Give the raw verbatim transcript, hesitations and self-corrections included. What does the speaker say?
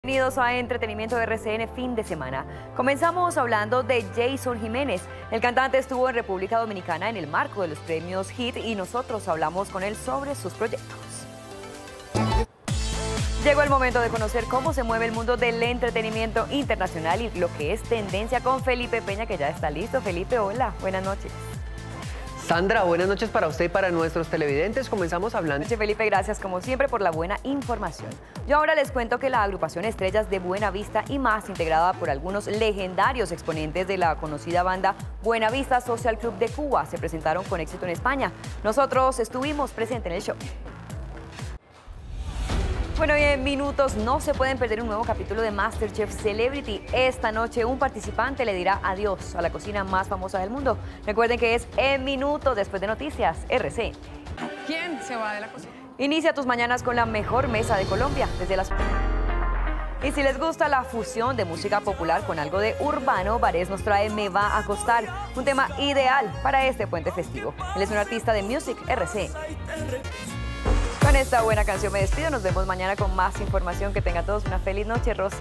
Bienvenidos a Entretenimiento de R C N fin de semana. Comenzamos hablando de Jason Jiménez. El cantante estuvo en República Dominicana en el marco de los premios Hit y nosotros hablamos con él sobre sus proyectos. Llegó el momento de conocer cómo se mueve el mundo del entretenimiento internacional y lo que es tendencia con Felipe Peña, que ya está listo. Felipe, hola, buenas noches. Sandra, buenas noches para usted y para nuestros televidentes. Comenzamos hablando... Felipe, gracias como siempre por la buena información. Yo ahora les cuento que la agrupación Estrellas de Buena Vista y Más, integrada por algunos legendarios exponentes de la conocida banda Buena Vista Social Club de Cuba, se presentaron con éxito en España. Nosotros estuvimos presentes en el show. Bueno, y en minutos no se pueden perder un nuevo capítulo de MasterChef Celebrity. Esta noche un participante le dirá adiós a la cocina más famosa del mundo. Recuerden que es en minutos después de Noticias R C. ¿Quién se va de la cocina? Inicia tus mañanas con la mejor mesa de Colombia desde las... Y si les gusta la fusión de música popular con algo de urbano, Varés nos trae Me va a costar, un tema ideal para este puente festivo. Él es un artista de Music R C. Con esta buena canción me despido. Nos vemos mañana con más información. Que tengan todos una feliz noche, Rosa.